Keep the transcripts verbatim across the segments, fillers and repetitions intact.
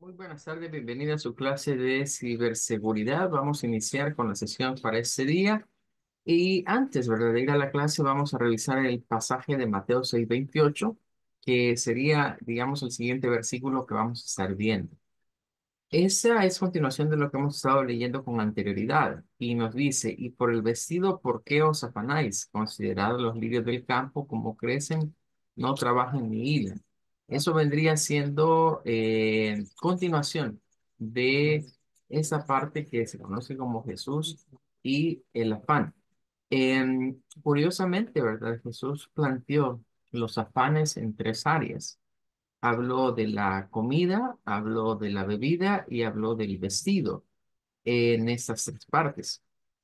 Muy buenas tardes, bienvenida a su clase de ciberseguridad. Vamos a iniciar con la sesión para este día. Y antes, ¿verdad?, de ir a la clase, vamos a revisar el pasaje de Mateo seis veintiocho, que sería, digamos, el siguiente versículo que vamos a estar viendo. Esa es continuación de lo que hemos estado leyendo con anterioridad y nos dice, y por el vestido, ¿por qué os afanáis? Considerad los lirios del campo como crecen, no trabajan ni hilan. Eso vendría siendo eh, continuación de esa parte que se conoce como Jesús y el afán. Em, curiosamente, ¿verdad? Jesús planteó los afanes en tres áreas. Habló de la comida, habló de la bebida y habló del vestido en estas tres partes.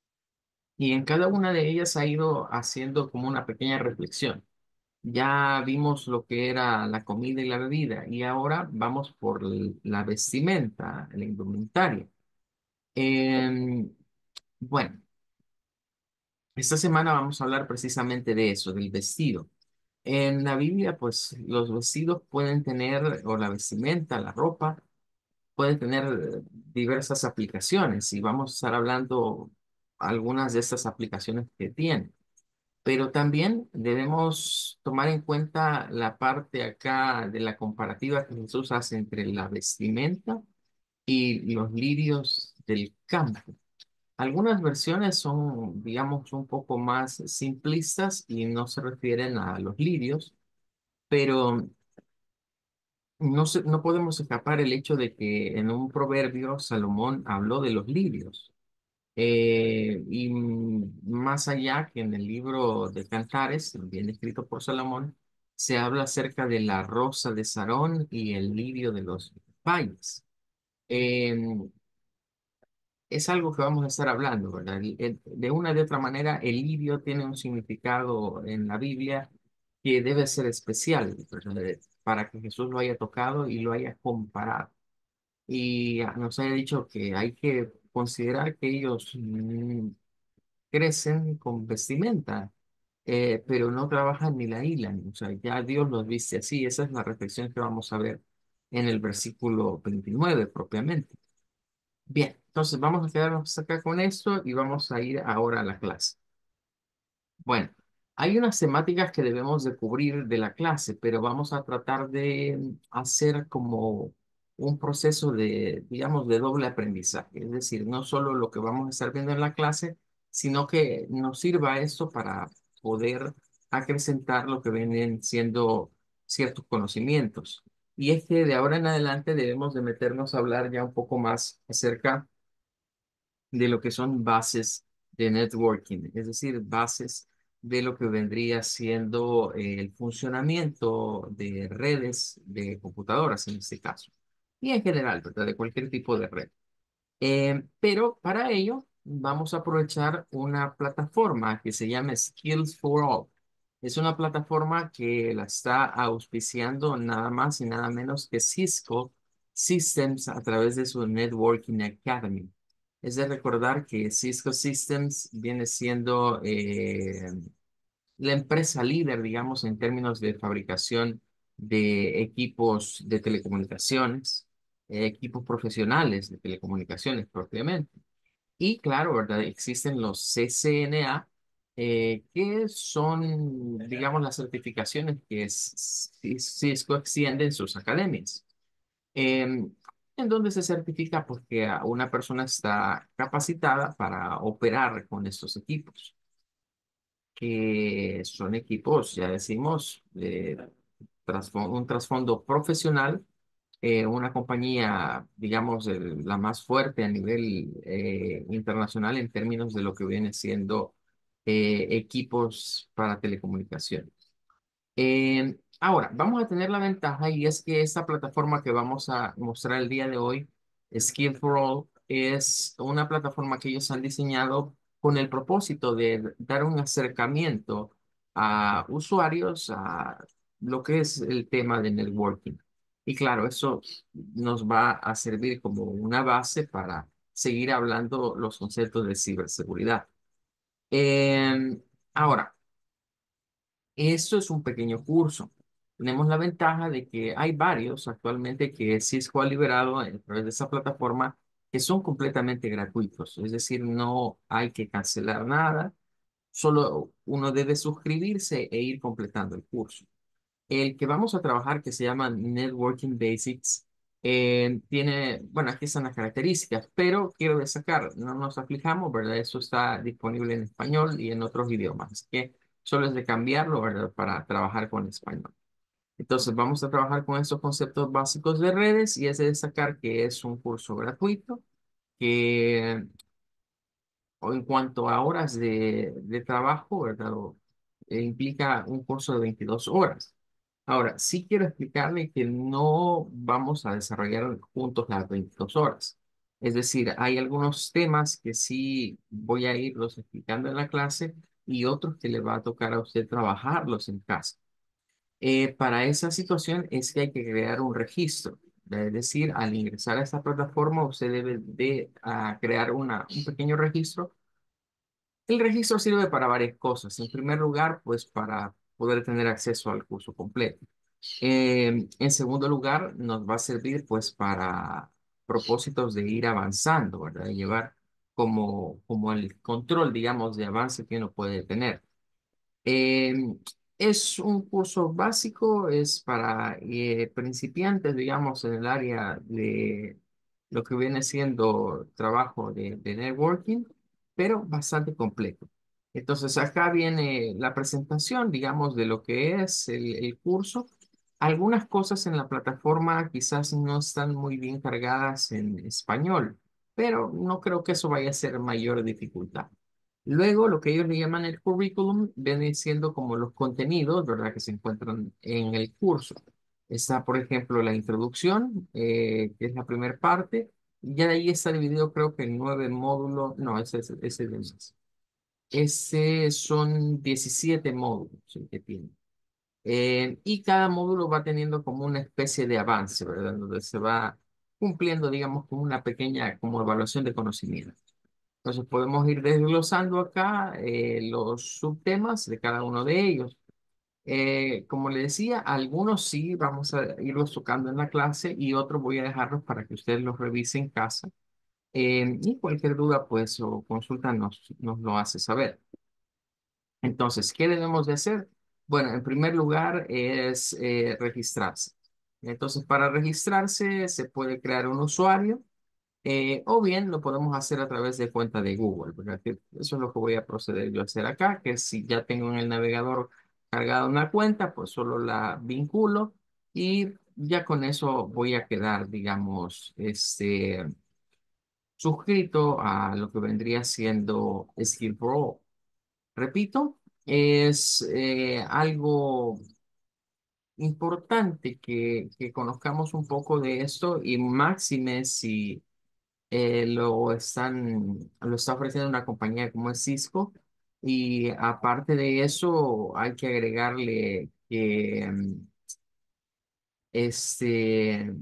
Y en cada una de ellas ha ido haciendo como una pequeña reflexión. Ya vimos lo que era la comida y la bebida y ahora vamos por l- la vestimenta, la indumentaria. Em, bueno, esta semana vamos a hablar precisamente de eso, del vestido. En la Biblia, pues los vestidos pueden tener, o la vestimenta, la ropa, puede tener diversas aplicaciones y vamos a estar hablando algunas de estas aplicaciones que tiene. Pero también debemos tomar en cuenta la parte acá de la comparativa que Jesús hace entre la vestimenta y los lirios del campo. Algunas versiones son, digamos, un poco más simplistas y no se refieren a los lirios, pero no, se- no podemos escapar el hecho de que en un proverbio Salomón habló de los lirios. Eh, y mm, más allá que en el libro de Cantares, también escrito por Salomón, se habla acerca de la rosa de Sarón y el lirio de los valles. Eh, es algo que vamos a estar hablando, ¿verdad? El- el- de una de otra manera, el lirio tiene un significado en la Biblia que debe ser especial, ¿verdad?, para que Jesús lo haya tocado y lo haya comparado. Y ah, nos haya dicho que hay que considerar que ellos mm, crecen con vestimenta, eh, pero no trabajan ni la hilan. O sea, ya Dios los viste así. Esa es la reflexión que vamos a ver en el versículo veintinueve propiamente. Bien, entonces vamos a quedarnos acá con esto y vamos a ir ahora a la clase. Bueno, hay unas temáticas que debemos de cubrir de la clase, pero vamos a tratar de hacer como un proceso de, digamos, de doble aprendizaje. Es decir, no solo lo que vamos a estar viendo en la clase, sino que nos sirva esto para poder acrecentar lo que vienen siendo ciertos conocimientos. Y es que de ahora en adelante debemos de meternos a hablar ya un poco más acerca de lo que son bases de networking, es decir, bases de lo que vendría siendo eh, el funcionamiento de redes de computadoras en este caso, y en general, ¿verdad?, de cualquier tipo de red. Eh, pero para ello vamos a aprovechar una plataforma que se llama Skills for All. Es una plataforma que la está auspiciando nada más y nada menos que Cisco Systems a través de su Networking Academy. Es de recordar que Cisco Systems viene siendo eh, la empresa líder, digamos, en términos de fabricación de equipos de telecomunicaciones, eh, equipos profesionales de telecomunicaciones propiamente. Y claro, ¿verdad? Existen los C C N A, eh, que son, digamos, las certificaciones que es- Cisco extiende en sus academias. Em, en donde se certifica porque a una persona está capacitada para operar con estos equipos, que son equipos, ya decimos, de trasfo- un trasfondo profesional, eh, una compañía, digamos, el- la más fuerte a nivel eh, internacional en términos de lo que viene siendo eh, equipos para telecomunicaciones. Eh, ahora, vamos a tener la ventaja y es que esta plataforma que vamos a mostrar el día de hoy, Skill for All, es una plataforma que ellos han diseñado con el propósito de dar un acercamiento a usuarios a lo que es el tema de networking. Y claro, eso nos va a servir como una base para seguir hablando los conceptos de ciberseguridad. Eh, ahora, esto es un pequeño curso. tenemos la ventaja de que hay varios actualmente que Cisco ha liberado a través de esa plataforma que son completamente gratuitos. Es decir, no hay que cancelar nada, solo uno debe suscribirse e ir completando el curso. El que vamos a trabajar, que se llama Networking Basics, eh, tiene, bueno, aquí están las características, pero quiero destacar, no nos aflijamos, ¿verdad? Eso está disponible en español y en otros idiomas, así que solo es de cambiarlo, ¿verdad? Para trabajar con español. Entonces, vamos a trabajar con estos conceptos básicos de redes y es de destacar que es un curso gratuito, que o en cuanto a horas de, de trabajo, ¿verdad? O, eh, implica un curso de veintidós horas. Ahora, sí quiero explicarle que no vamos a desarrollar juntos las veintidós horas. Es decir, hay algunos temas que sí voy a irlos explicando en la clase y otros que le va a tocar a usted trabajarlos en casa. Eh, para esa situación es que hay que crear un registro. Es decir, al ingresar a esta plataforma, usted debe de ah, crear una, un pequeño registro. El registro sirve para varias cosas. En primer lugar, pues para poder tener acceso al curso completo. Eh, en segundo lugar, nos va a servir pues para propósitos de ir avanzando, ¿verdad? De llevar como, como el control, digamos, de avance que uno puede tener. Eh, es un curso básico, es para eh, principiantes, digamos, en el área de lo que viene siendo trabajo de, de networking, pero bastante completo. Entonces, acá viene la presentación, digamos, de lo que es el, el curso. Algunas cosas en la plataforma quizás no están muy bien cargadas en español, pero no creo que eso vaya a ser mayor dificultad. Luego, lo que ellos le llaman el curriculum viene siendo como los contenidos, ¿verdad?, que se encuentran en el curso. Está, por ejemplo, la introducción, eh, que es la primera parte. Y ya de ahí está dividido, creo que en nueve módulos. No, ese, ese, ese, ese, ese son diecisiete módulos el que tiene. Eh, y cada módulo va teniendo como una especie de avance, ¿verdad? Donde se va cumpliendo, digamos, como una pequeña como evaluación de conocimiento. Entonces podemos ir desglosando acá eh, los subtemas de cada uno de ellos. Eh, como le decía, algunos sí vamos a irlos tocando en la clase y otros voy a dejarlos para que ustedes los revisen en casa. Eh, y cualquier duda, pues, o consulta nos, nos lo hace saber. Entonces, ¿qué debemos de hacer? Bueno, en primer lugar es eh, registrarse. Entonces, para registrarse se puede crear un usuario. Eh, o bien lo podemos hacer a través de cuenta de Google, ¿verdad? Que eso es lo que voy a proceder yo a hacer acá, que si ya tengo en el navegador cargada una cuenta, pues solo la vinculo y ya con eso voy a quedar, digamos, este, suscrito a lo que vendría siendo Skill Pro. Repito, es eh, algo importante que, que conozcamos un poco de esto y máxime si eh, lo están, lo está ofreciendo una compañía como es Cisco. Y aparte de eso, hay que agregarle que mm, este,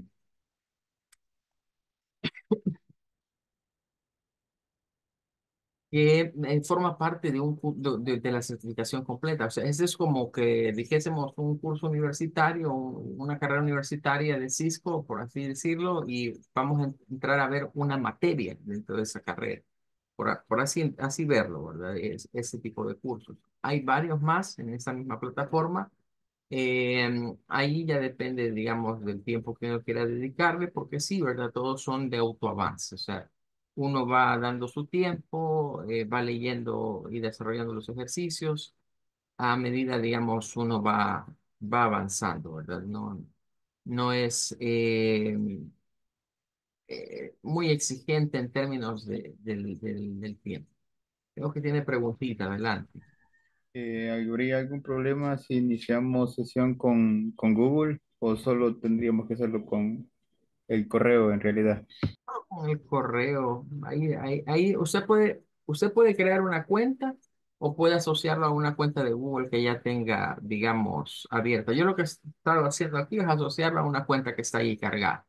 que eh, forma parte de, un, cu- de, de- de la certificación completa. O sea, ese es como que dijésemos un curso universitario, un- una carrera universitaria de Cisco, por así decirlo, y vamos a entrar a ver una materia dentro de esa carrera. Por, a- por así, así verlo, ¿verdad? Es, ese tipo de cursos. Hay varios más en esa misma plataforma. Eh, ahí ya depende, digamos, del tiempo que uno quiera dedicarle, porque sí, ¿verdad? Todos son de autoavance. O sea, uno va dando su tiempo, eh, va leyendo y desarrollando los ejercicios a medida, digamos, uno va, va avanzando, ¿verdad? No, no es eh, eh, muy exigente en términos de- del, del, del tiempo. Creo que tiene preguntita, adelante. Eh, ¿habría algún problema si iniciamos sesión con, con Google o solo tendríamos que hacerlo con el correo en realidad? Con el correo, ahí, ahí, ahí usted puede, usted puede crear una cuenta o puede asociarlo a una cuenta de Google que ya tenga, digamos, abierta. Yo lo que he estado haciendo aquí es asociarlo a una cuenta que está ahí cargada.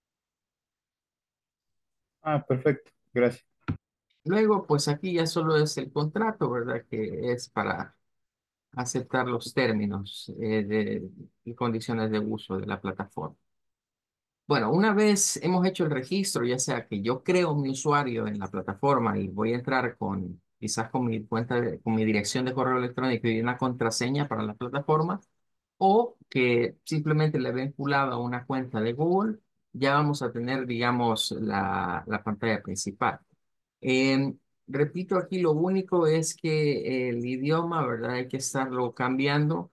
Ah, perfecto, gracias. Luego, pues aquí ya solo es el contrato, ¿verdad? Que es para aceptar los términos eh, de, y condiciones de uso de la plataforma. Bueno, una vez hemos hecho el registro, ya sea que yo creo mi usuario en la plataforma y voy a entrar con quizás con mi cuenta, de- con mi dirección de correo electrónico y una contraseña para la plataforma, o que simplemente le he vinculado a una cuenta de Google, ya vamos a tener, digamos, la, la pantalla principal. Em, Repito, aquí lo único es que el idioma, ¿verdad? Hay que estarlo cambiando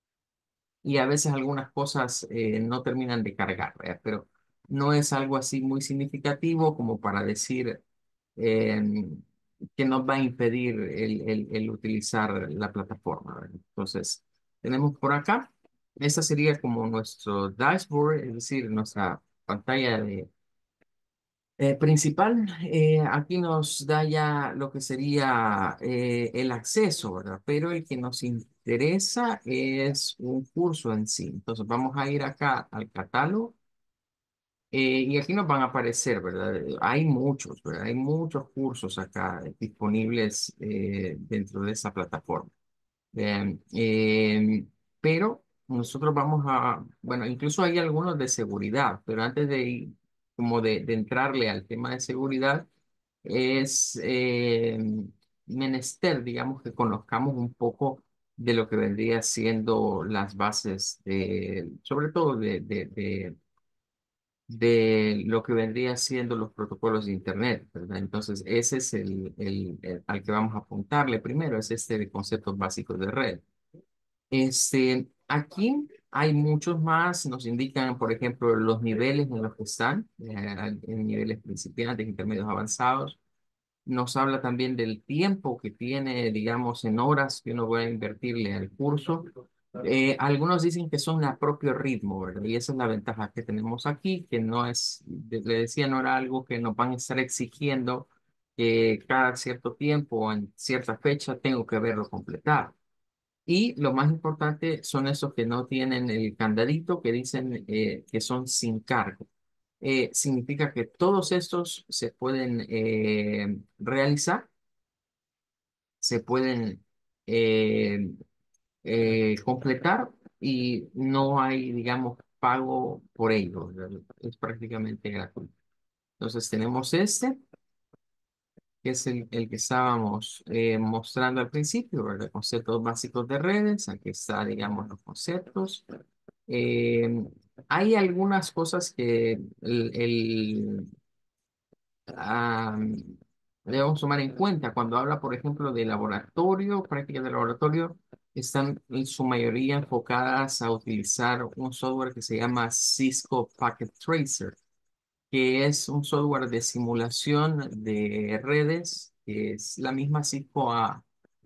y a veces algunas cosas eh, no terminan de cargar, ¿verdad? Pero no es algo así muy significativo como para decir eh, que nos va a impedir el, el- el utilizar la plataforma, ¿verdad? Entonces, tenemos por acá, esa sería como nuestro dashboard, es decir, nuestra pantalla de, eh, principal. Eh, aquí nos da ya lo que sería eh, el acceso, ¿verdad? Pero el que nos interesa es un curso en sí. Entonces vamos a ir acá al catálogo eh, y aquí nos van a aparecer, ¿verdad? Hay muchos, ¿verdad? Hay muchos cursos acá disponibles eh, dentro de esa plataforma. Bien, eh, pero nosotros vamos a, bueno, incluso hay algunos de seguridad, pero antes de ir, como de, de entrarle al tema de seguridad, es eh, menester, digamos, que conozcamos un poco de lo que vendría siendo las bases de, sobre todo de, de, de, de lo que vendría siendo los protocolos de Internet, ¿verdad? Entonces, ese es el, el, el al que vamos a apuntarle primero, es este de conceptos básicos de red. Este, aquí hay muchos más, nos indican, por ejemplo, los niveles en los que están, eh, en niveles principiantes, intermedios avanzados. Nos habla también del tiempo que tiene, digamos, en horas que uno va a invertirle al curso. Eh, algunos dicen que son a propio ritmo, ¿verdad? Y esa es la ventaja que tenemos aquí, que no es, de- le decía, no era algo que nos van a estar exigiendo que cada cierto tiempo o en cierta fecha tengo que verlo completado. Y lo más importante son esos que no tienen el candadito que dicen eh, que son sin cargo. Eh, significa que todos estos se pueden eh, realizar, se pueden eh, eh, completar y no hay, digamos, pago por ello, ¿verdad? Es prácticamente gratuito. Entonces tenemos este, que es el, el que estábamos eh, mostrando al principio, ¿verdad? Conceptos básicos de redes. Aquí está, digamos, los conceptos. Eh, Hay algunas cosas que el, el, ah, debemos tomar en cuenta cuando habla, por ejemplo, de laboratorio, prácticas de laboratorio, están en su mayoría enfocadas a utilizar un software que se llama Cisco Packet Tracer, que es un software de simulación de redes, que es la misma Cisco ha,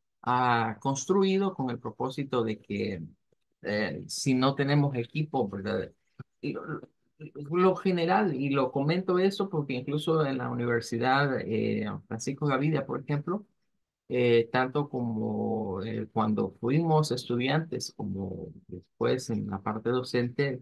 ha construido con el propósito de que eh, si no tenemos equipo, ¿verdad? Y Lo, lo general, y lo comento eso porque incluso en la Universidad eh, Francisco Gavidia, por ejemplo, eh, tanto como eh, cuando fuimos estudiantes, como después en la parte docente,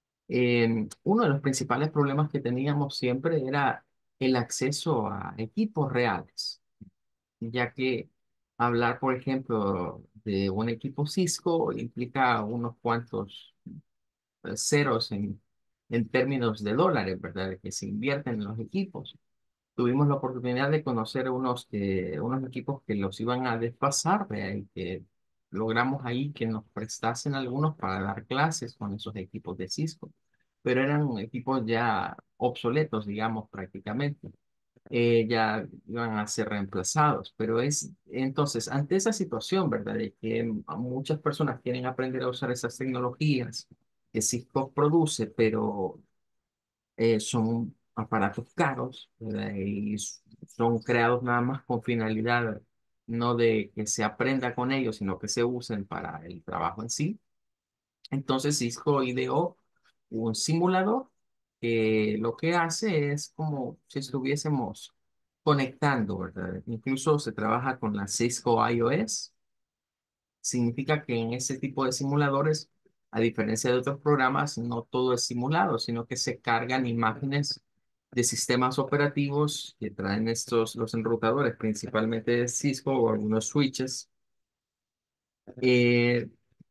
eh, uno de los principales problemas que teníamos siempre era el acceso a equipos reales, ya que hablar, por ejemplo, de un equipo Cisco implica unos cuantos eh, ceros en, en términos de dólares, ¿verdad? Que se invierten en los equipos. Tuvimos la oportunidad de conocer unos, que, unos equipos que los iban a desfasar, ¿verdad? Y que logramos ahí que nos prestasen algunos para dar clases con esos equipos de Cisco, pero eran equipos ya obsoletos, digamos, prácticamente. Eh, ya iban a ser reemplazados, pero es entonces, ante esa situación, ¿verdad? De que muchas personas quieren aprender a usar esas tecnologías que Cisco produce, pero eh, son aparatos caros, ¿verdad? Y s- son creados nada más con finalidad no de que se aprenda con ellos, sino que se usen para el trabajo en sí. Entonces Cisco ideó un simulador que lo que hace es como si estuviésemos conectando, ¿verdad? Incluso se trabaja con la Cisco iOS. Significa que en ese tipo de simuladores, a diferencia de otros programas, no todo es simulado, sino que se cargan imágenes de sistemas operativos que traen estos, los enrutadores, principalmente de Cisco o algunos switches Eh,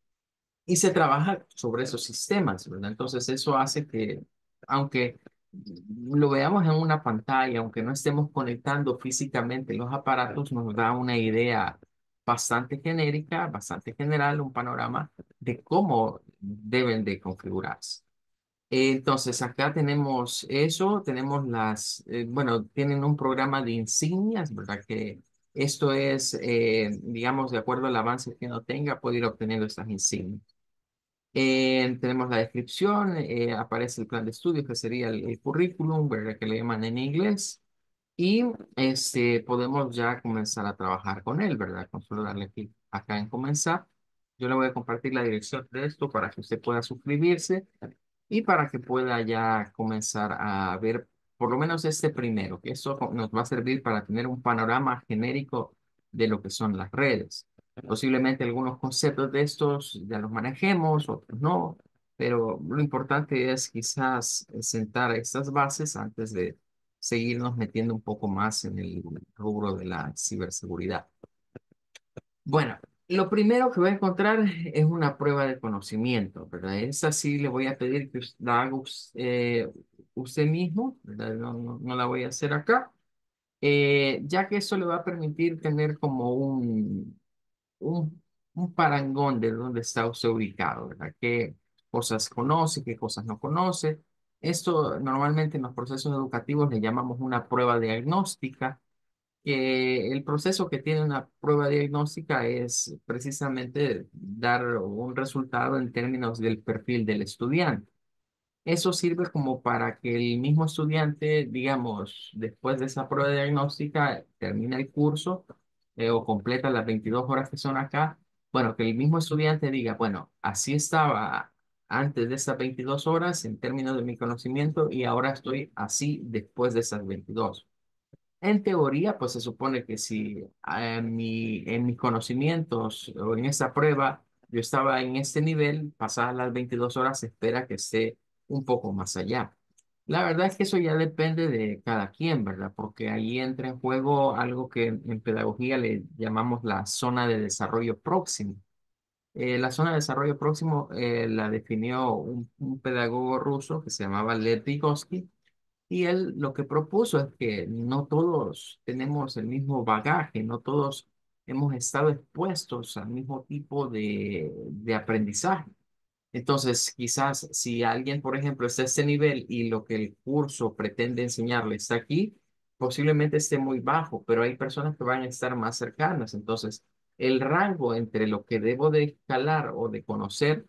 y se trabaja sobre esos sistemas, ¿verdad? Entonces eso hace que, aunque lo veamos en una pantalla, aunque no estemos conectando físicamente los aparatos, nos da una idea bastante genérica, bastante general, un panorama de cómo deben de configurarse. Entonces, acá tenemos eso, tenemos las, eh, bueno, tienen un programa de insignias, ¿verdad? Que esto es, eh, digamos, de acuerdo al avance que uno tenga, puede ir obteniendo estas insignias. Eh, tenemos la descripción, eh, aparece el plan de estudios, que sería el, el currículum, ¿verdad? Que le llaman en inglés. Y este, podemos ya comenzar a trabajar con él, ¿verdad? Con solo darle clic acá en comenzar. Yo le voy a compartir la dirección de esto para que usted pueda suscribirse y para que pueda ya comenzar a ver por lo menos este primero, que eso nos va a servir para tener un panorama genérico de lo que son las redes. Posiblemente algunos conceptos de estos ya los manejemos, otros no, pero lo importante es quizás sentar estas bases antes de seguirnos metiendo un poco más en el rubro de la ciberseguridad. Bueno, lo primero que voy a encontrar es una prueba de conocimiento, ¿verdad? Esa sí le voy a pedir que us- la haga us- eh, usted mismo, ¿verdad? No, no, no la voy a hacer acá, eh, ya que eso le va a permitir tener como un, un, un parangón de dónde está usted ubicado, ¿verdad? ¿Qué cosas conoce, qué cosas no conoce? Esto normalmente en los procesos educativos le llamamos una prueba diagnóstica, que el proceso que tiene una prueba diagnóstica es precisamente dar un resultado en términos del perfil del estudiante. Eso sirve como para que el mismo estudiante, digamos, después de esa prueba diagnóstica, termina el curso eh, o completa las veintidós horas que son acá. Bueno, que el mismo estudiante diga, bueno, así estaba antes de esas veintidós horas en términos de mi conocimiento y ahora estoy así después de esas veintidós. En teoría, pues se supone que si eh, en mi, en mis conocimientos o en esta prueba yo estaba en este nivel, pasadas las veintidós horas se espera que esté un poco más allá. La verdad es que eso ya depende de cada quien, ¿verdad? Porque ahí entra en juego algo que en pedagogía le llamamos la zona de desarrollo próximo. Eh, la zona de desarrollo próximo eh, la definió un, un pedagogo ruso que se llamaba Lev Vygotsky, y él lo que propuso es que no todos tenemos el mismo bagaje, no todos hemos estado expuestos al mismo tipo de, de aprendizaje. Entonces, quizás si alguien, por ejemplo, está a este nivel y lo que el curso pretende enseñarle está aquí, posiblemente esté muy bajo, pero hay personas que van a estar más cercanas. Entonces, el rango entre lo que debo de escalar o de conocer,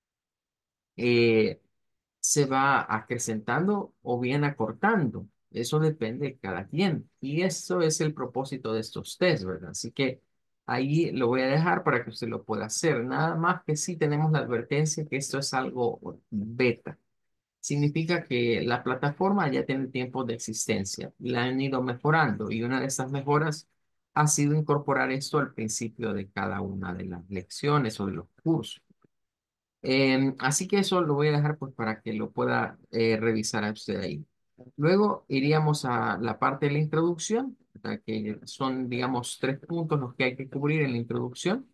eh, se va acrecentando o bien acortando. Eso depende de cada quien. Y eso es el propósito de estos test, ¿verdad? Así que ahí lo voy a dejar para que usted lo pueda hacer. Nada más que sí tenemos la advertencia que esto es algo beta. Significa que la plataforma ya tiene tiempo de existencia. La han ido mejorando y una de esas mejoras ha sido incorporar esto al principio de cada una de las lecciones o de los cursos. Em, así que eso lo voy a dejar pues para que lo pueda eh, revisar a usted ahí. Luego iríamos a la parte de la introducción, ¿verdad? Que son, digamos, tres puntos los que hay que cubrir en la introducción.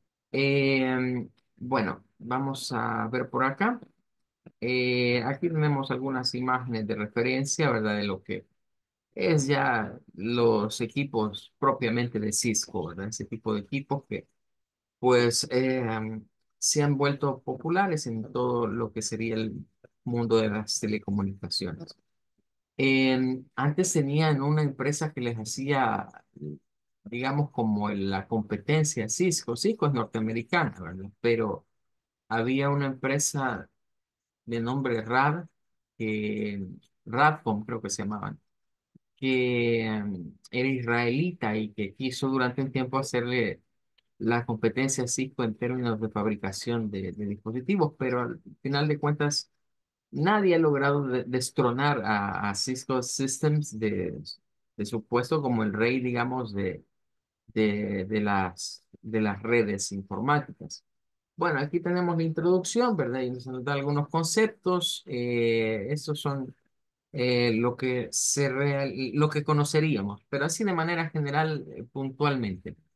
Em, bueno, vamos a ver por acá. Eh, aquí tenemos algunas imágenes de referencia, ¿verdad? De lo que es ya los equipos propiamente de Cisco, ¿verdad? Ese tipo de equipos que pues eh, se han vuelto populares en todo lo que sería el mundo de las telecomunicaciones. En- antes tenían una empresa que les hacía, digamos, como la competencia a Cisco. Cisco es norteamericana, ¿verdad? Pero había una empresa de nombre RAD, que, Radcom creo que se llamaban, que em, era israelita y que quiso durante un tiempo hacerle la competencia Cisco en términos de fabricación de, de dispositivos, pero al final de cuentas nadie ha logrado de- destronar a, a Cisco Systems de, de su puesto como el rey, digamos, de, de, de las, de las redes informáticas. Bueno, aquí tenemos la introducción, ¿verdad? Y nos da algunos conceptos. Eh, estos son eh, lo que se real- lo que conoceríamos, pero así de manera general, eh, puntualmente.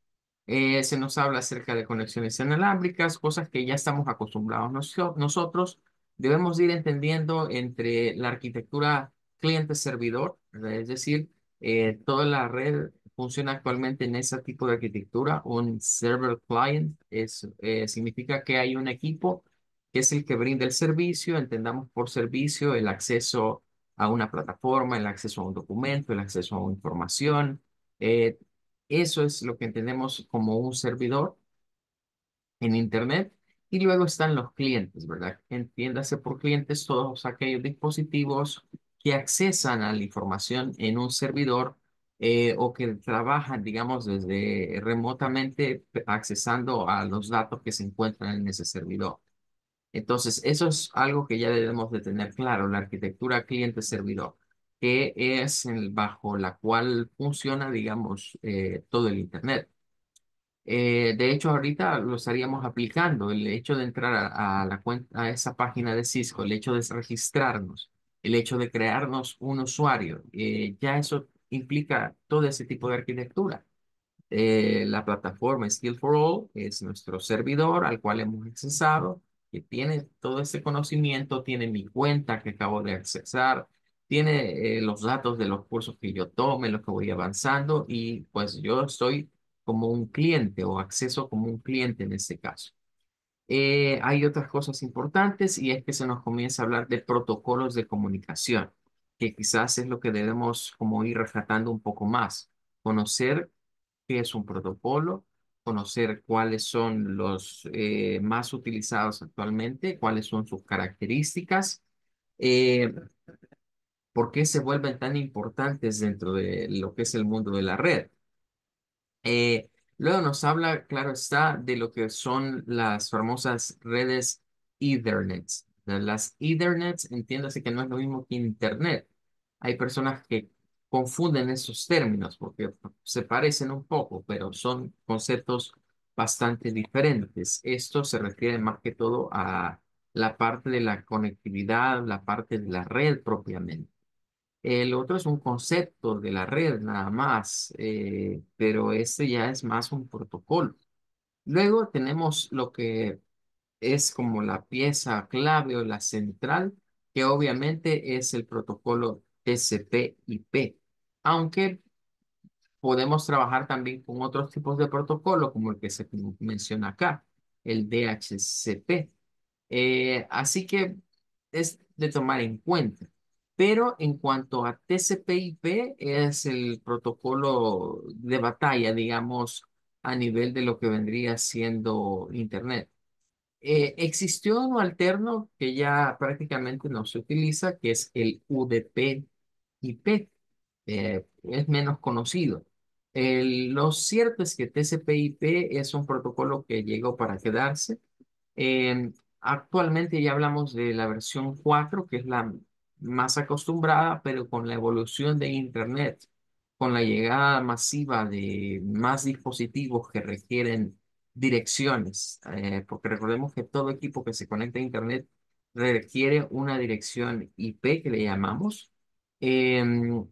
Eh, se nos habla acerca de conexiones inalámbricas, cosas que ya estamos acostumbrados noso- nosotros. Debemos ir entendiendo entre la arquitectura cliente-servidor, ¿verdad? Es decir, eh, toda la red funciona actualmente en ese tipo de arquitectura. Un server client es, eh, significa que hay un equipo que es el que brinda el servicio. Entendamos por servicio el acceso a una plataforma, el acceso a un documento, el acceso a una información. Eh, Eso es lo que entendemos como un servidor en Internet. Y luego están los clientes, ¿verdad? Entiéndase por clientes todos aquellos dispositivos que accesan a la información en un servidor, eh, o que trabajan, digamos, desde remotamente pe- accesando a los datos que se encuentran en ese servidor. Entonces, eso es algo que ya debemos de tener claro, la arquitectura cliente-servidor, que es el- bajo la cual funciona, digamos, eh, todo el Internet. Eh, de hecho, ahorita lo estaríamos aplicando, el hecho de entrar a, a la cuenta, a esa página de Cisco, el hecho de registrarnos, el hecho de crearnos un usuario, eh, ya eso implica todo ese tipo de arquitectura. Eh, la plataforma Skill for All es nuestro servidor al cual hemos accesado, que tiene todo ese conocimiento, tiene mi cuenta que acabo de accesar, tiene eh, los datos de los cursos que yo tome, los que voy avanzando, y pues yo estoy como un cliente o acceso como un cliente en este caso. Eh, hay otras cosas importantes, y es que se nos comienza a hablar de protocolos de comunicación, que quizás es lo que debemos como ir rescatando un poco más. Conocer qué es un protocolo, conocer cuáles son los eh, más utilizados actualmente, cuáles son sus características, eh, por qué se vuelven tan importantes dentro de lo que es el mundo de la red. Eh, Luego nos habla, claro está, de lo que son las famosas redes Ethernet. Las Ethernet, entiéndase que no es lo mismo que Internet. Hay personas que confunden esos términos porque se parecen un poco, pero son conceptos bastante diferentes. Esto se refiere más que todo a la parte de la conectividad, la parte de la red propiamente. El otro es un concepto de la red nada más, eh, pero este ya es más un protocolo. Luego tenemos lo que es como la pieza clave o la central, que obviamente es el protocolo T C P/I P, aunque podemos trabajar también con otros tipos de protocolo, como el que se menciona acá, el D H C P. Eh, así que es de tomar en cuenta. Pero en cuanto a T C P/I P, es el protocolo de batalla, digamos, a nivel de lo que vendría siendo Internet. Eh, existió uno alterno que ya prácticamente no se utiliza, que es el U D P/I P. Eh, es menos conocido. El- lo cierto es que T C P/I P es un protocolo que llegó para quedarse. Eh, Actualmente ya hablamos de la versión cuatro, que es la más acostumbrada, pero con la evolución de Internet, con la llegada masiva de más dispositivos que requieren direcciones, eh, porque recordemos que todo equipo que se conecta a Internet requiere una dirección I P que le llamamos. Em,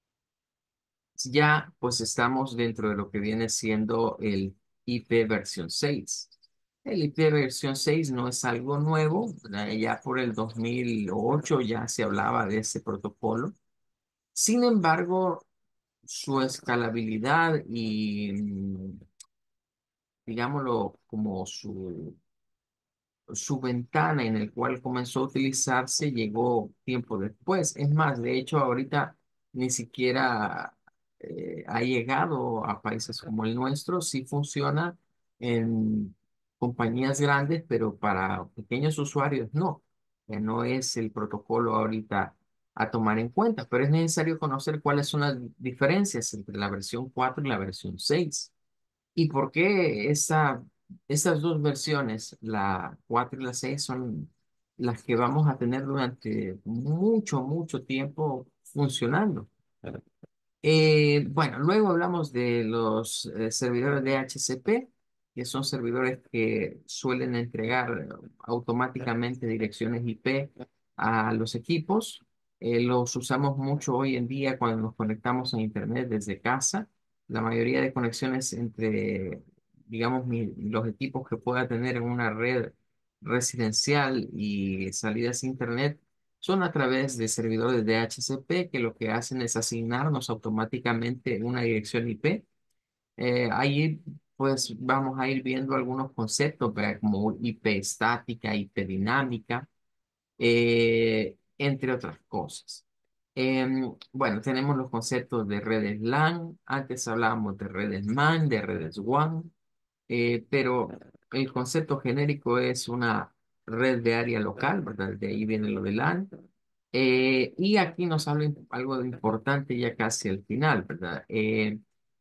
ya pues estamos dentro de lo que viene siendo el I P versión seis. El I P versión seis no es algo nuevo, ¿verdad? Ya por el dos mil ocho ya se hablaba de ese protocolo. Sin embargo, su escalabilidad y, mm, digámoslo, como su su ventana en el cual comenzó a utilizarse llegó tiempo después. Es más, de hecho, ahorita ni siquiera eh, ha llegado a países como el nuestro. Sí funciona en compañías grandes, pero para pequeños usuarios no. Eh, no es el protocolo ahorita a tomar en cuenta, pero es necesario conocer cuáles son las diferencias entre la versión cuatro y la versión seis. ¿Y por qué esa, esas dos versiones, la cuatro y la seis, son las que vamos a tener durante mucho, mucho tiempo funcionando? Eh, bueno, luego hablamos de los eh, servidores de D H C P, que son servidores que suelen entregar automáticamente direcciones I P a los equipos. Eh, los usamos mucho hoy en día cuando nos conectamos a Internet desde casa. La mayoría de conexiones entre digamos, mi- los equipos que pueda tener en una red residencial y salidas a Internet son a través de servidores de D H C P que lo que hacen es asignarnos automáticamente una dirección I P. Eh, ahí pues vamos a ir viendo algunos conceptos, ¿verdad? Como I P estática, I P dinámica, eh, entre otras cosas. Em, bueno, tenemos los conceptos de redes LAN, antes hablábamos de redes MAN, de redes WAN, eh, pero el concepto genérico es una red de área local, ¿verdad? De ahí viene lo de LAN. Eh, y aquí nos habla imp- algo de importante ya casi al final, ¿verdad? Eh,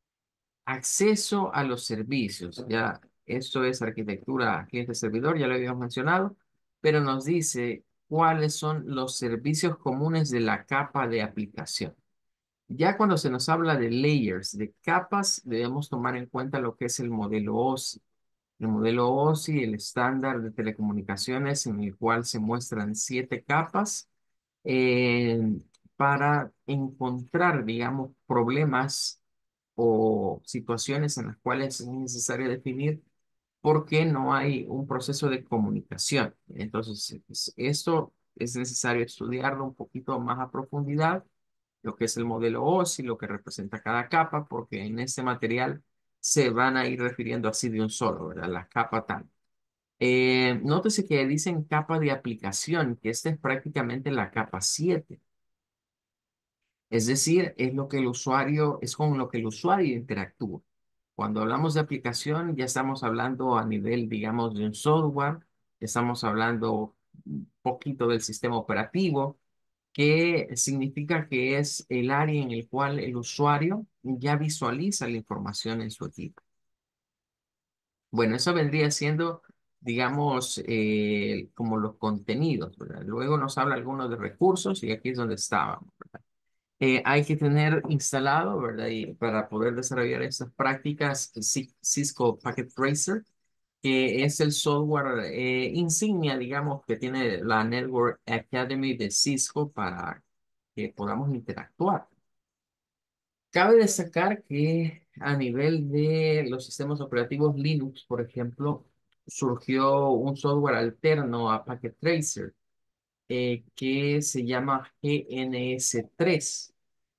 acceso a los servicios, ya esto es arquitectura cliente-servidor, ya lo habíamos mencionado, pero nos dice cuáles son los servicios comunes de la capa de aplicación. Ya cuando se nos habla de layers, de capas, debemos tomar en cuenta lo que es el modelo O S I. El modelo O S I, el estándar de telecomunicaciones en el cual se muestran siete capas eh, para encontrar, digamos, problemas o situaciones en las cuales es necesario definir por qué no hay un proceso de comunicación. Entonces, es- esto es necesario estudiarlo un poquito más a profundidad, lo que es el modelo O S I, lo que representa cada capa, porque en este material se van a ir refiriendo así de un solo, ¿verdad? La capa tal. Eh, nótese que dicen capa de aplicación, que esta es prácticamente la capa siete. Es decir, es lo que el usuario, es con lo que el usuario interactúa. Cuando hablamos de aplicación, ya estamos hablando a nivel, digamos, de un software, ya estamos hablando un poquito del sistema operativo, que significa que es el área en el cual el usuario ya visualiza la información en su equipo. Bueno, eso vendría siendo, digamos, eh, como los contenidos, ¿verdad? Luego nos habla algunos de recursos y aquí es donde estábamos. Eh, hay que tener instalado, ¿verdad? Y para poder desarrollar estas prácticas, Ci- Cisco Packet Tracer, que es el software eh, insignia, digamos, que tiene la Network Academy de Cisco para que podamos interactuar. Cabe destacar que a nivel de los sistemas operativos Linux, por ejemplo, surgió un software alterno a Packet Tracer eh, que se llama G N S tres,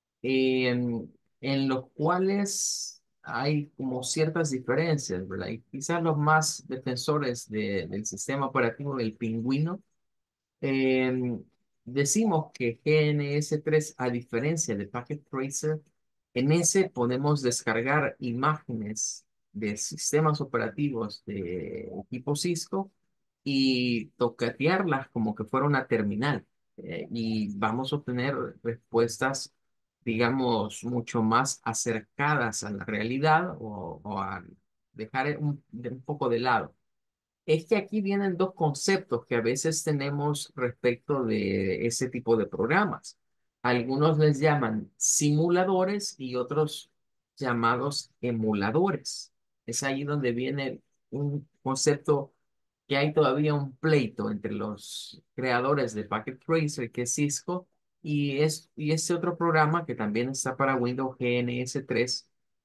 en, en los cuales hay como ciertas diferencias, ¿verdad? Y quizás los más defensores de- del sistema operativo del Pingüino, eh, decimos que G N S tres, a diferencia de Packet Tracer, en ese podemos descargar imágenes de sistemas operativos de equipo Cisco y tocatearlas como que fuera una terminal. Eh, y vamos a obtener respuestas, digamos, mucho más acercadas a la realidad o, o a dejar un, un poco de lado. Es que aquí vienen dos conceptos que a veces tenemos respecto de ese tipo de programas. Algunos les llaman simuladores y otros llamados emuladores. Es ahí donde viene un concepto que hay todavía un pleito entre los creadores de Packet Tracer, que es Cisco, y, es, y ese otro programa que también está para Windows, G N S tres,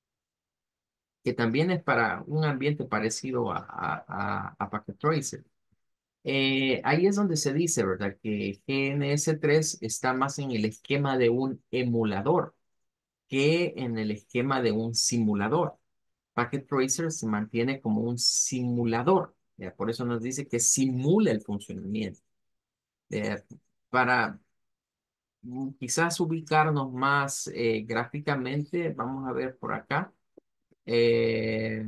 que también es para un ambiente parecido a, a, a, a Packet Tracer. Eh, ahí es donde se dice, ¿verdad? Que G N S tres está más en el esquema de un emulador que en el esquema de un simulador. Packet Tracer se mantiene como un simulador. ¿Ya? Por eso nos dice que simula el funcionamiento. Eh, para mm, quizás ubicarnos más eh, gráficamente, vamos a ver por acá. Eh,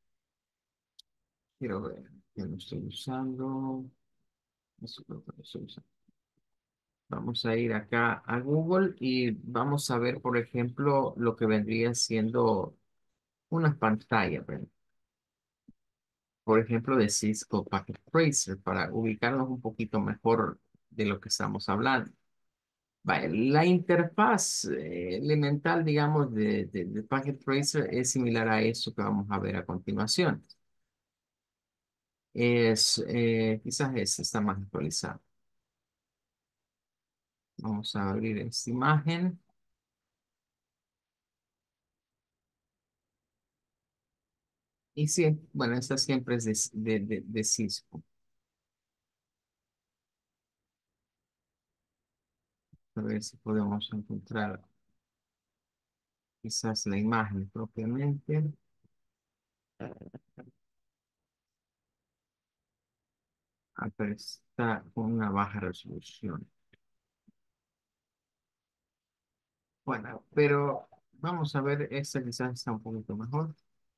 quiero ver, que no estoy usando. Eso creo que lo estoy usando. Vamos a ir acá a Google y vamos a ver, por ejemplo, lo que vendría siendo una pantalla, ¿verdad? Por ejemplo, de Cisco Packet Tracer, para ubicarnos un poquito mejor de lo que estamos hablando. Vale, la interfaz eh, elemental, digamos, de, de, de Packet Tracer es similar a eso que vamos a ver a continuación. Es, eh, quizás es, está más actualizado. Vamos a abrir esta imagen. Y sí, bueno, esta siempre es de, de, de, de Cisco. A ver si podemos encontrar quizás la imagen propiamente. Acá está con una baja resolución. Bueno, pero vamos a ver, esta quizás está un poquito mejor.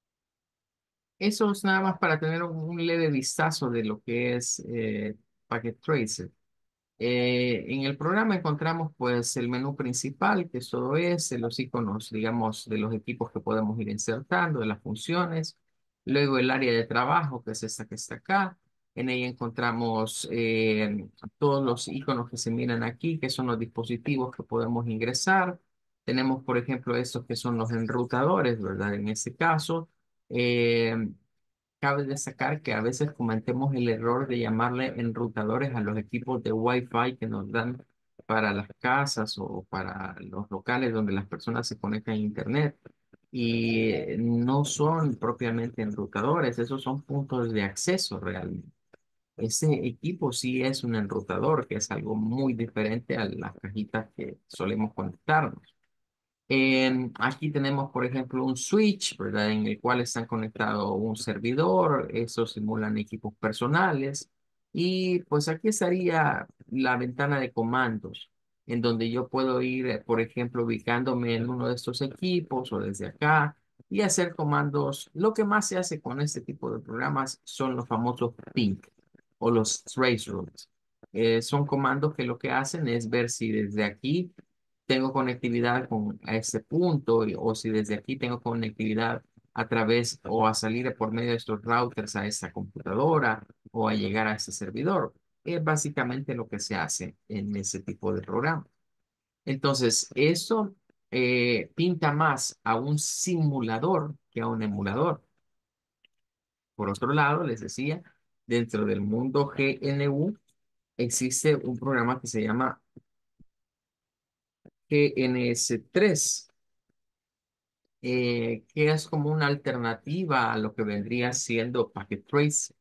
Eso es nada más para tener un, un leve vistazo de lo que es eh, Packet Tracer. Eh, en el programa encontramos pues el menú principal, que es todo es, los iconos, digamos, de los equipos que podemos ir insertando, de las funciones. Luego el área de trabajo, que es esta que está acá. En ella encontramos eh, todos los iconos que se miran aquí, que son los dispositivos que podemos ingresar. Tenemos, por ejemplo, estos que son los enrutadores, ¿verdad? En este caso. Eh, Cabe destacar que a veces cometemos el error de llamarle enrutadores a los equipos de Wi-Fi que nos dan para las casas o para los locales donde las personas se conectan a Internet. Y eh, no son propiamente enrutadores, esos son puntos de acceso realmente. Ese equipo sí es un enrutador, que es algo muy diferente a las cajitas que solemos conectarnos. Em, aquí tenemos, por ejemplo, un switch, ¿verdad? En el cual están conectados un servidor, esos simulan equipos personales. Y pues aquí estaría la ventana de comandos, en donde yo puedo ir, eh, por ejemplo, ubicándome en uno de estos equipos o desde acá y hacer comandos. Lo que más se hace con este tipo de programas son los famosos ping o los trace routes. Eh, son comandos que lo que hacen es ver si desde aquí tengo conectividad con a ese punto y- o si desde aquí tengo conectividad a través o a salir por medio de estos routers a esa computadora o a llegar a ese servidor. Es básicamente lo que se hace en ese tipo de programa. Entonces, eso eh, pinta más a un simulador que a un emulador. Por otro lado, les decía, dentro del mundo G N U existe un programa que se llama G N S tres, eh, que es como una alternativa a lo que vendría siendo Packet Trace,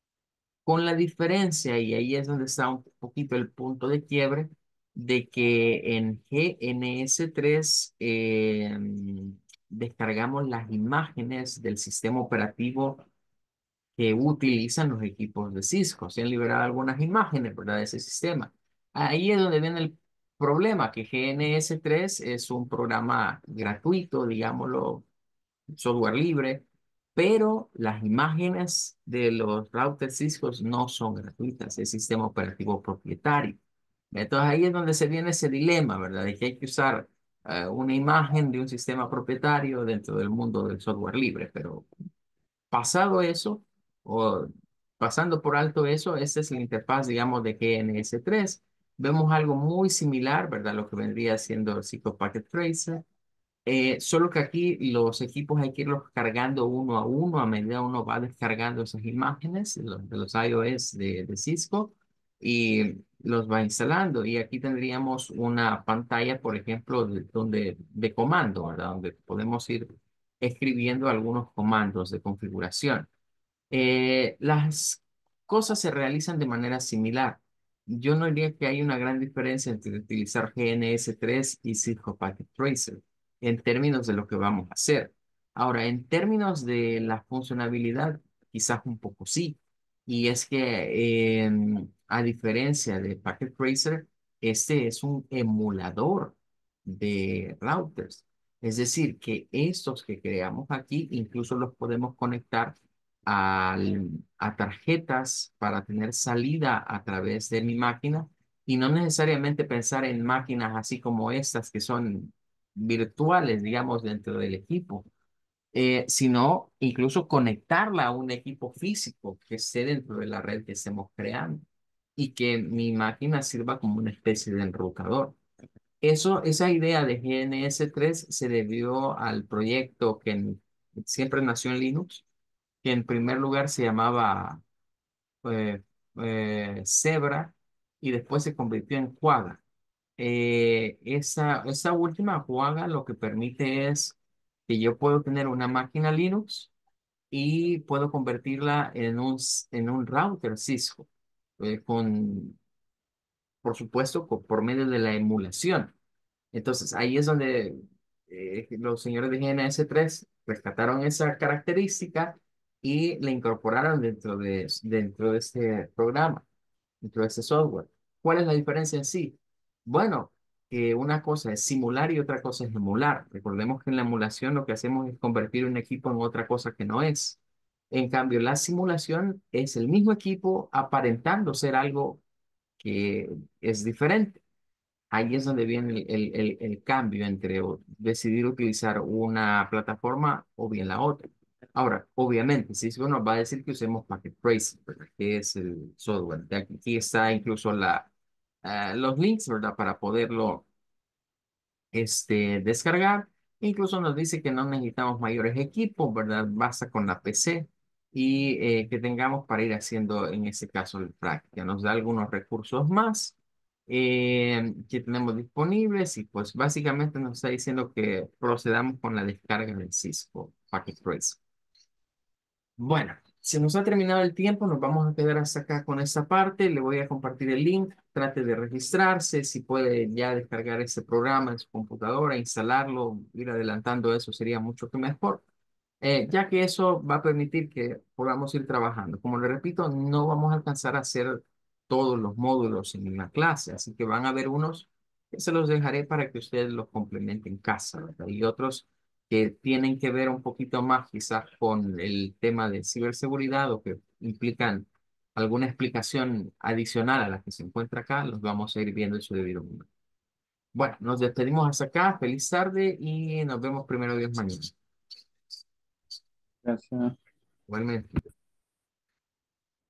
con la diferencia, y ahí es donde está un poquito el punto de quiebre, de que en G N S tres eh, descargamos las imágenes del sistema operativo que utilizan los equipos de Cisco. Se han liberado algunas imágenes, ¿verdad? De ese sistema. Ahí es donde viene el problema, que G N S tres es un programa gratuito, digámoslo, software libre, pero las imágenes de los routers Cisco no son gratuitas, es sistema operativo propietario. Entonces ahí es donde se viene ese dilema, ¿verdad? De que hay que usar eh, una imagen de un sistema propietario dentro del mundo del software libre, pero pasado eso, o pasando por alto eso, esta es la interfaz, digamos, de G N S tres. Vemos algo muy similar, ¿verdad? Lo que vendría siendo el Cisco Packet Tracer, eh, solo que aquí los equipos hay que irlos cargando uno a uno a medida uno va descargando esas imágenes de los, de los iOS de, de Cisco y los va instalando. Y aquí tendríamos una pantalla, por ejemplo, de, donde, de comando, ¿verdad? Donde podemos ir escribiendo algunos comandos de configuración. Eh, las cosas se realizan de manera similar. Yo no diría que hay una gran diferencia entre utilizar G N S tres y Cisco Packet Tracer en términos de lo que vamos a hacer. Ahora, en términos de la funcionalidad, quizás un poco sí. Y es que, em, a diferencia de Packet Tracer, este es un emulador de routers. Es decir, que estos que creamos aquí incluso los podemos conectar al- a tarjetas para tener salida a través de mi máquina y no necesariamente pensar en máquinas así como estas que son virtuales, digamos, dentro del equipo, eh, sino incluso conectarla a un equipo físico que esté dentro de la red que estemos creando y que mi máquina sirva como una especie de enrutador. Eso, esa idea de G N S tres se debió al proyecto que en- siempre nació en Linux, que en primer lugar se llamaba eh, eh, Zebra y después se convirtió en Quagga. Eh, esa, esa última Quagga lo que permite es que yo puedo tener una máquina Linux y puedo convertirla en un, s- en un router Cisco, eh, con, por supuesto, co- por medio de la emulación. Entonces, ahí es donde eh, los señores de G N S tres rescataron esa característica y la incorporaron dentro de, dentro de este programa, dentro de este software. ¿Cuál es la diferencia en sí? Bueno, que una cosa es simular y otra cosa es emular. Recordemos que en la emulación lo que hacemos es convertir un equipo en otra cosa que no es. En cambio, la simulación es el mismo equipo aparentando ser algo que es diferente. Ahí es donde viene el, el- el- el cambio entre o- decidir utilizar una plataforma o bien la otra. Ahora, obviamente, si uno va a decir que usemos Packet Tracer, ¿verdad? Que es el software. De aquí aquí está incluso la, ah, los links, ¿verdad? Para poderlo este, descargar. Incluso nos dice que no necesitamos mayores equipos, ¿verdad? Basta con la P C y eh, que tengamos para ir haciendo, en este caso, el práctica. Nos da algunos recursos más eh, que tenemos disponibles y pues básicamente nos está diciendo que procedamos con la descarga del Cisco Packet Trace. Bueno, se nos ha terminado el tiempo, nos vamos a quedar hasta acá con esta parte. Le voy a compartir el link, trate de registrarse, si puede ya descargar este programa en su computadora, instalarlo, ir adelantando eso sería mucho que mejor, eh, ya que eso va a permitir que podamos ir trabajando. Como le repito, no vamos a alcanzar a hacer todos los módulos en una clase, así que van a haber unos que se los dejaré para que ustedes los complementen en casa, ¿verdad? Y otros que tienen que ver un poquito más quizás con el tema de ciberseguridad o que implican alguna explicación adicional a la que se encuentra acá, los vamos a ir viendo en su debido momento. Bueno, nos despedimos hasta acá, feliz tarde y nos vemos primero Dios mañana. Gracias. Igualmente.